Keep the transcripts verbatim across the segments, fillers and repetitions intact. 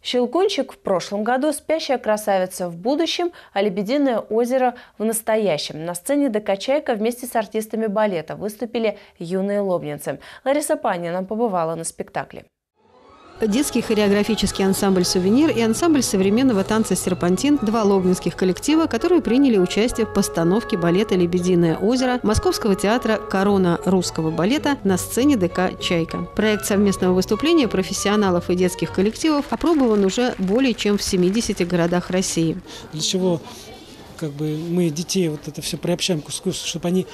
Щелкунчик в прошлом году, спящая красавица в будущем, а Лебединое озеро в настоящем. На сцене ДК «Чайка» вместе с артистами балета выступили юные лобнинцы. Лариса Панина побывала на спектакле. Детский хореографический ансамбль «Сувенир» и ансамбль современного танца «Серпантин» – два лобнинских коллектива, которые приняли участие в постановке балета «Лебединое озеро» Московского театра «Корона русского балета» на сцене ДК «Чайка». Проект совместного выступления профессионалов и детских коллективов опробован уже более чем в семидесяти городах России. Для чего как бы мы детей вот это все приобщаем к искусству, чтобы они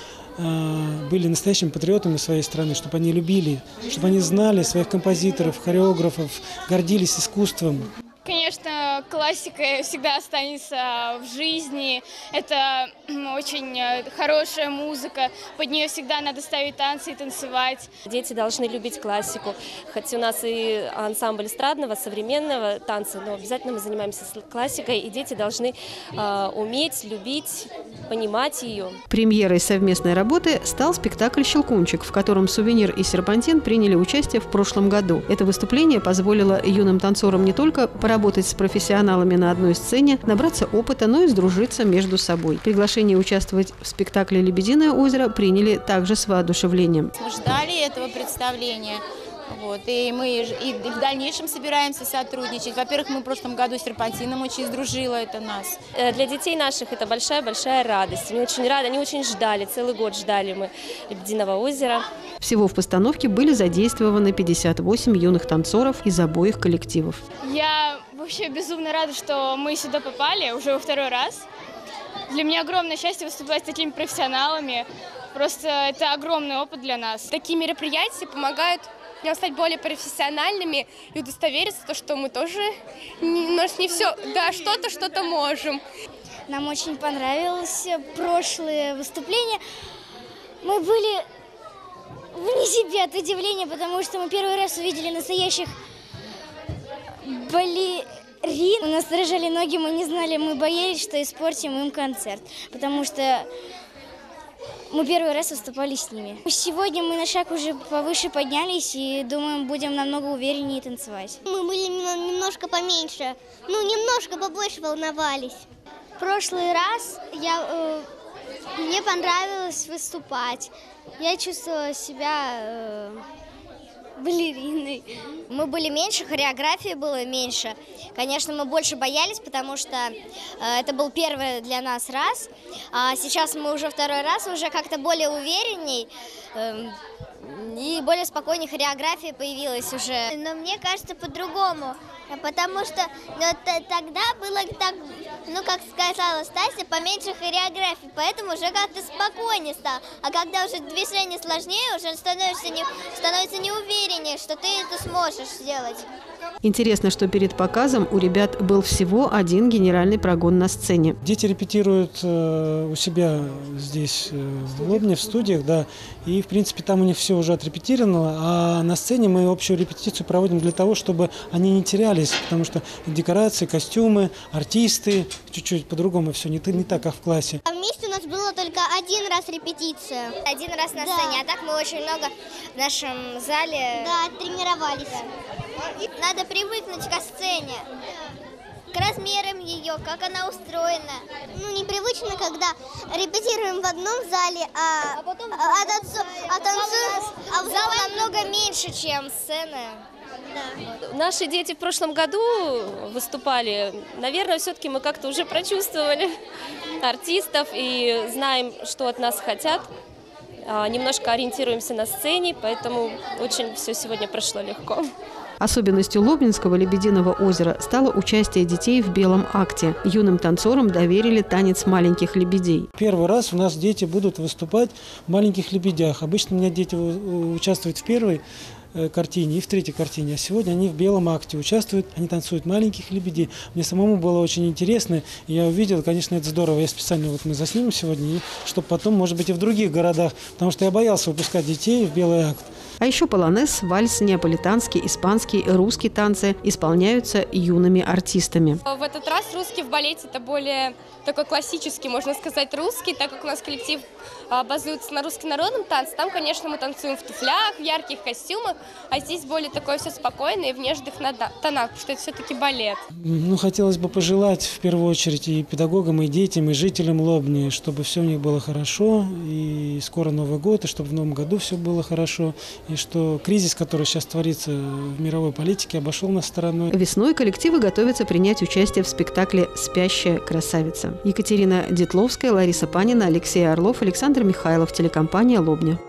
э, были настоящими патриотами своей страны, чтобы они любили, чтобы они знали своих композиторов, хореографов, гордились искусством. Конечно, классика всегда останется в жизни. Это очень хорошая музыка. Под нее всегда надо ставить танцы и танцевать. Дети должны любить классику. Хоть у нас и ансамбль эстрадного, современного танца, но обязательно мы занимаемся классикой, и дети должны э, уметь, любить, понимать ее. Премьерой совместной работы стал спектакль «Щелкунчик», в котором «Сувенир» и «Серпантин» приняли участие в прошлом году. Это выступление позволило юным танцорам не только поработать работать с профессионалами на одной сцене, набраться опыта, но и сдружиться между собой. Приглашение участвовать в спектакле «Лебединое озеро» приняли также с воодушевлением. Мы ждали этого представления. Вот, и мы и в дальнейшем собираемся сотрудничать. Во-первых, мы в прошлом году с «Серпантином» очень сдружило это нас. Для детей наших это большая-большая радость. Они очень рады, они очень ждали, целый год ждали мы «Лебединого озера». Всего в постановке были задействованы пятьдесят восемь юных танцоров из обоих коллективов. Я вообще безумно рада, что мы сюда попали уже во второй раз. Для меня огромное счастье выступать с такими профессионалами. Просто это огромный опыт для нас. Такие мероприятия помогают нам стать более профессиональными и удостовериться, то, что мы тоже, не, может, не все, да, что-то, что-то можем. Нам очень понравилось прошлые выступления. Мы были вне себя от удивления, потому что мы первый раз увидели настоящих балерин. У нас дрожали ноги, мы не знали, мы боялись, что испортим им концерт, потому что мы первый раз выступали с ними. Сегодня мы на шаг уже повыше поднялись и, думаем, будем намного увереннее танцевать. Мы были немножко поменьше, ну, немножко побольше волновались. В прошлый раз я, э, мне понравилось выступать. Я чувствовала себя э, балериной. Мы были меньше, хореографии было меньше. Конечно, мы больше боялись, потому что э, это был первый для нас раз. А сейчас мы уже второй раз, уже как-то более уверенней. Э, и более спокойней хореография появилась уже. Но мне кажется, по-другому. Потому что ну, тогда было так, ну, как сказала Стася, поменьше хореографии, поэтому уже как-то спокойнее стало. А когда уже движение сложнее, уже становишься не, становится неувереннее, что ты это сможешь сделать. Интересно, что перед показом у ребят был всего один генеральный прогон на сцене. Дети репетируют э, у себя здесь, э, в Лобне, в студиях, да, и, в принципе, там у них все уже отрепетировано, а на сцене мы общую репетицию проводим для того, чтобы они не терялись, потому что декорации, костюмы, артисты, чуть-чуть по-другому все, не, не так, как в классе. А вместе у нас было только один раз репетиция. Один раз на да. сцене, а так мы очень много в нашем зале. Да, тренировались. Надо привыкнуть к сцене, к размерам ее, как она устроена. Ну, непривычно, когда репетируем в одном зале, а, а потом а, танцу, а танцуем, а в зал намного меньше, чем сцена. Да. Наши дети в прошлом году выступали. Наверное, все-таки мы как-то уже прочувствовали артистов и знаем, что от нас хотят. Немножко ориентируемся на сцене, поэтому очень все сегодня прошло легко. Особенностью Лобнинского «Лебединого озера» стало участие детей в белом акте. Юным танцорам доверили танец маленьких лебедей. Первый раз у нас дети будут выступать в «Маленьких лебедях». Обычно у меня дети участвуют в первой картине и в третьей картине, а сегодня они в белом акте участвуют, они танцуют «Маленьких лебедей». Мне самому было очень интересно, и я увидел, конечно, это здорово. Я специально, вот мы заснимем сегодня, и чтобы потом, может быть, и в других городах, потому что я боялся выпускать детей в белый акт. А еще полонез, вальс, неаполитанский, испанский, русский танцы исполняются юными артистами. В этот раз русский в балете – это более такой классический, можно сказать, русский, так как у нас коллектив базуется на русском народном танце. Там, конечно, мы танцуем в туфлях, в ярких костюмах, а здесь более такое все спокойное и в нежных тонах, потому что это все-таки балет. Ну, хотелось бы пожелать в первую очередь и педагогам, и детям, и жителям Лобни, чтобы все у них было хорошо, и скоро Новый год, и чтобы в Новом году все было хорошо, и что кризис, который сейчас творится в мировой политике, обошел нас стороной. Весной коллективы готовятся принять участие в спектакле «Спящая красавица». Екатерина Детловская, Лариса Панина, Алексей Орлов, Александр Михайлов, телекомпания «Лобня».